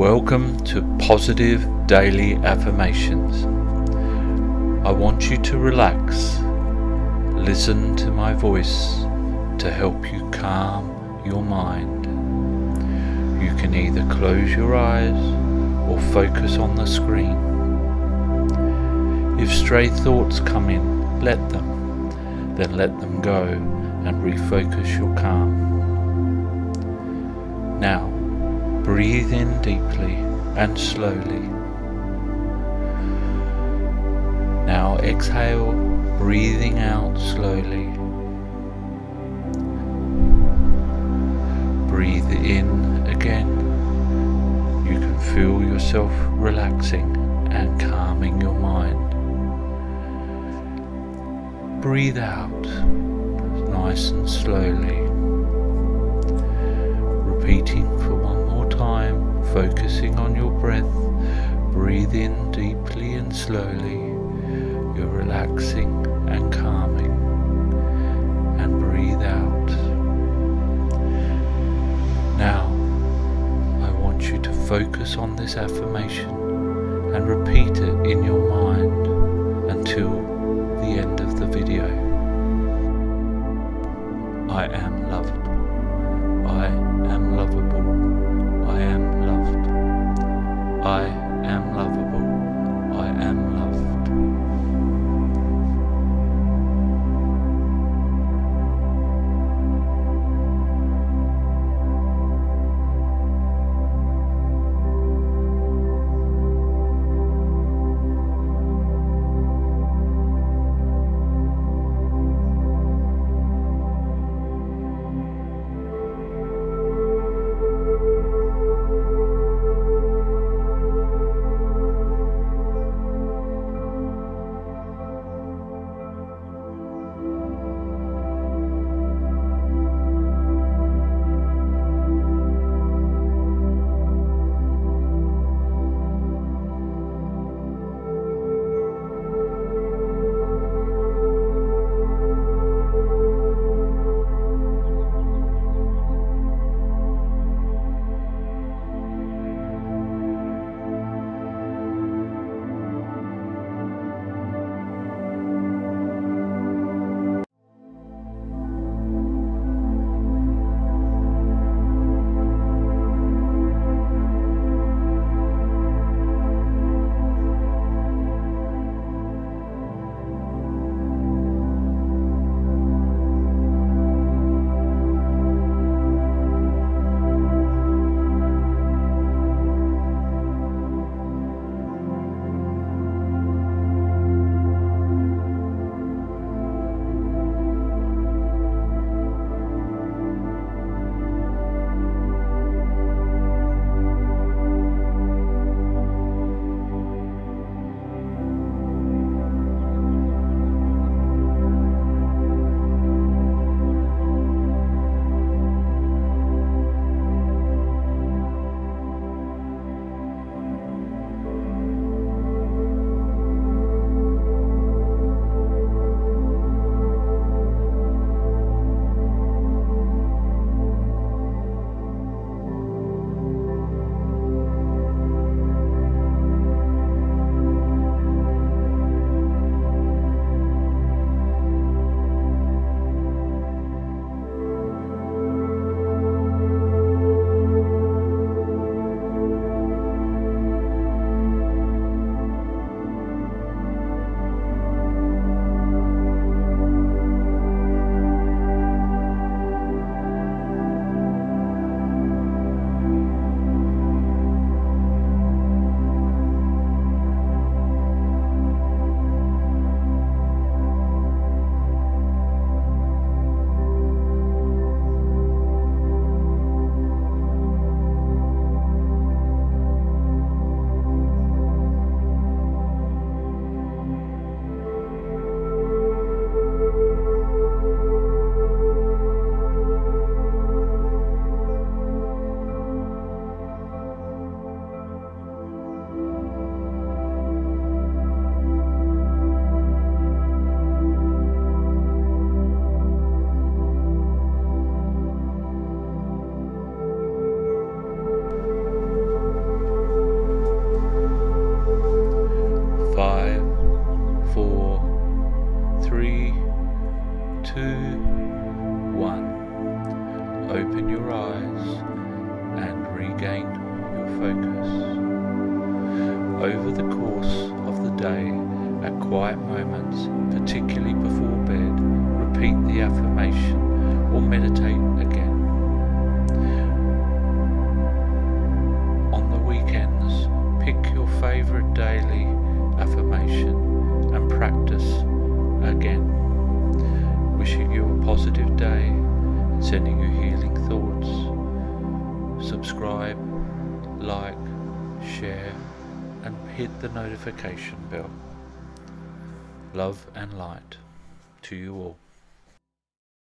Welcome to Positive Daily Affirmations. I want you to relax. Listen to my voice to help you calm your mind. You can either close your eyes or focus on the screen. If stray thoughts come in, let them. Then let them go and refocus your calm. Now, breathe in deeply and slowly. Now exhale, breathing out slowly. Breathe in again. You can feel yourself relaxing and calming your mind. Breathe out nice and slowly. Repeating for one more time, focusing on your breath. Breathe in deeply and slowly. You're relaxing and calming. And breathe out. Now, I want you to focus on this affirmation and repeat it in your mind until the end of the video. I am loved. I am lovable. I am loved. I am lovable. I am loved. rise and regain your focus. Over the course of the day, at quiet moments, particularly before bed, repeat the affirmation or meditate again. On the weekends, pick your favorite daily affirmation and practice again. Wishing you a positive day and sending you healing thoughts. Subscribe, like, share, and hit the notification bell. Love and light to you all.